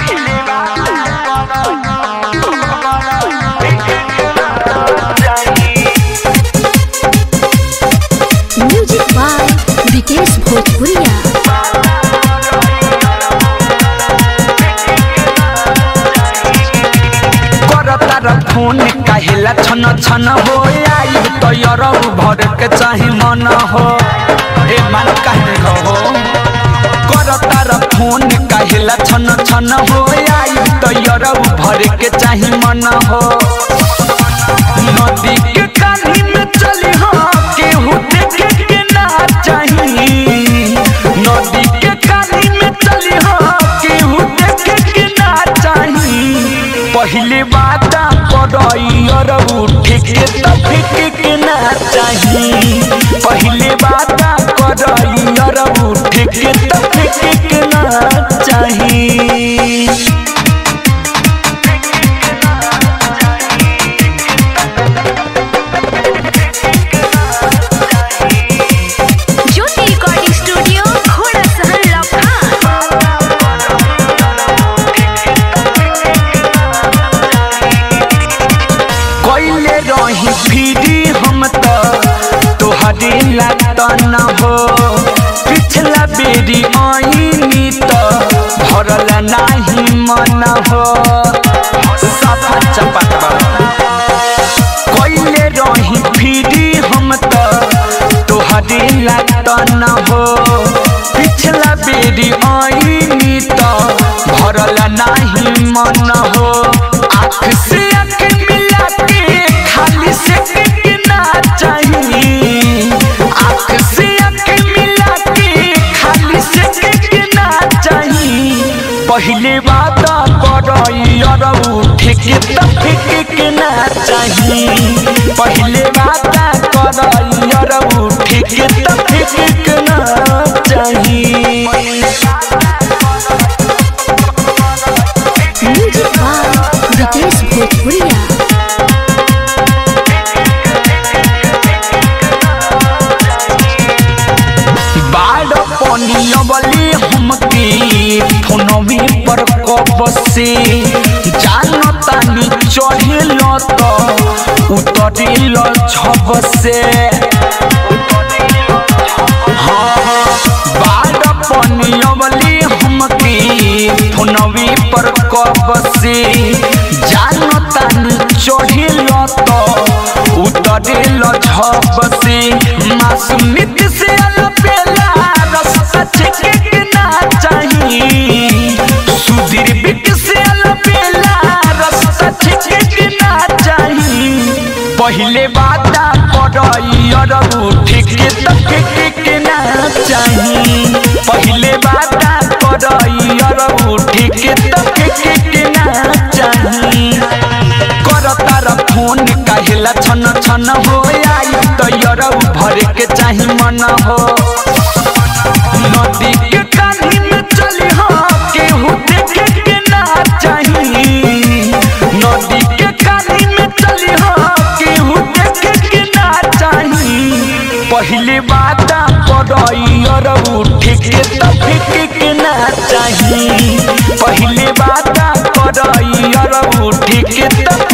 Music by Vikesh भोजपुरिया। Phone काहेला छन छन हो आई तो यरौ भर के चाहे मन हो ए मन काहे हो कर तार फोन काहेला छन छन हो आई तो यरौ भर के चाहे मन हो नदी के कानी में चली हो केहू देखे के ना चाही नदी के कानी में चली हो केहू देखे के ना चाही पहले बात उठ के तफिक के ना चाही पहले बात कर उठ के तफिक के ना चाही। ज्योति रिकॉर्डिंग स्टूडियो घोड़ा सहन कोइले रही फिरी हम तोहरे लागत न हो पिछला बेरी आईनी तो भरल नाही मन हो सफा चपट कोइले रही फिरी हम तोहरे लागत न हो पिछला बेरी आईनी तो भरल नाही मन हो आँख से पहले बात कर उठ के तफिक के ना चाही पहले बात कर उठ के तफिक के ना चाही। म्यूजिक बाय विकेश भोजपुरिया। बाड़ पनिया बली हमके फोनवी पर कब से जानतानी चढ़ेल तो उतरेल छब से हाँ बाड़ पनिया बली हमके फोनवी पर कब से जानतानी चढ़ेल तो उतरेल छब से मासूमियत से सुधीर बिक से अलबेला रास्ता छेके ना चाही पहले बात कर उठ के तफिक के ना चाही पहले बात कर उठ के तफिक के ना चाही कर तार फोन काहेला छन छन हो आई तो यरौ भर के चाही मन हो नदी के कानी में चली हो केहू देखे के ना चाही नदी के कानी में चली हो केहू देखे के ना चाही पहले बात कर उठ के तफिक के ना चाही पहले बात कर उठ के